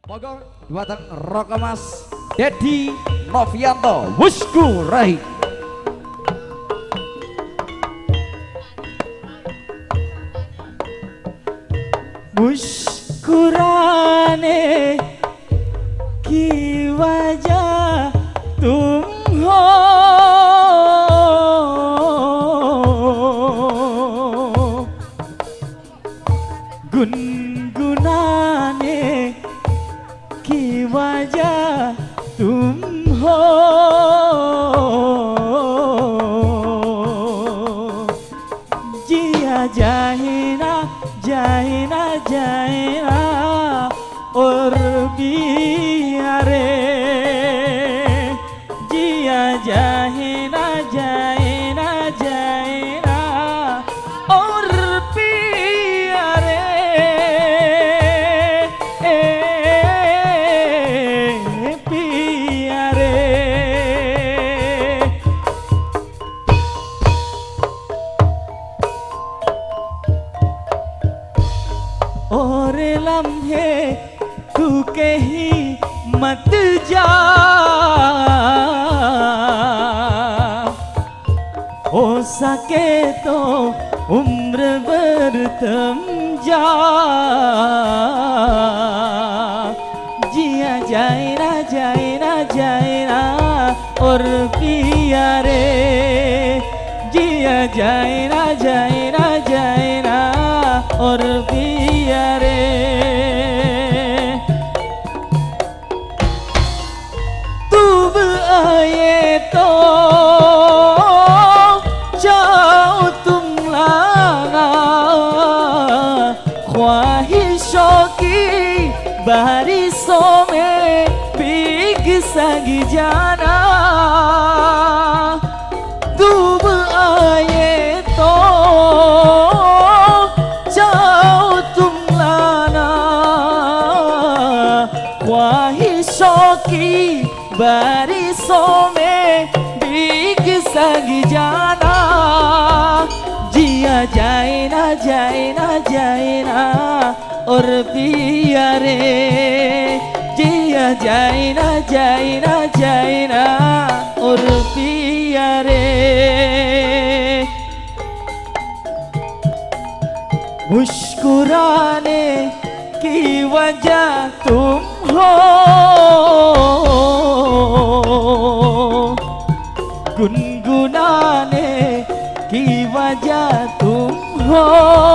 Monggo buatan Rokemas Dedi Novianto Wusku Rai. मुस्कुराने की वजह तुम हो, गुनगुनाने की वजह तुम हो, जिया जाए ना जाए ना जाए ना और पिया रे, जिया जाए ना जाए ना जाए ना और पिया रे, पिया रे। और लम्हे तू कहीं मत जा, हो सके तो उम्र भर तुम जा, जिया जाए ना जाए ना जाए ना और पिया रे, जिया जाए ना जाए ना जाए ना और पिया रे। तू आए तो जाओ तुम लाना, ख्वाहिशों की बारिशों में भीग सग जाना, डूब आए तो जाओ तुम लाना, ख्वाहिशों की बारिशों में भीग सग जाना, जिया जाए ना जाए ना जाए ना और पिया रे, जिया जाए ना जाए ना जाए ना और पिया रे। मुस्कुराने की वजह तुम हो, गुनगुनाने की वजह तुम हो,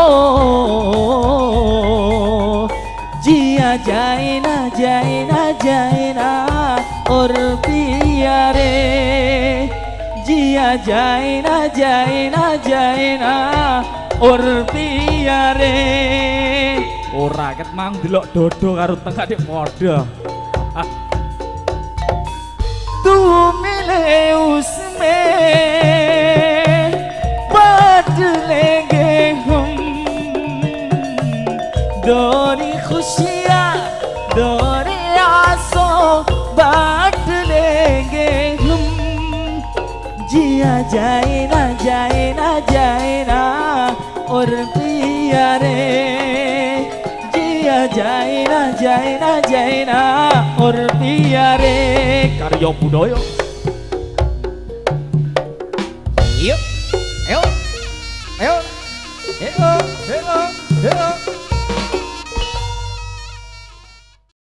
जिया जाए ना जाए ना जाए ना और पिया रे, जिया जाए ना जाए ना जाए ना और piya re. Ora ket mang delok dodo karo tengah dik padha. तू मिले उसमें बांट लेंगे हम, दोरी खुशियाँ दोरी आंसू बांट लेंगे हम, जिया जाए ना जाए ना जाए ना और पिया रे, जिया जाए ना जाए ना जाए ना और पिया रे. Karya budaya. Yuk, ayo, ayo, ayo, ayo, ayo.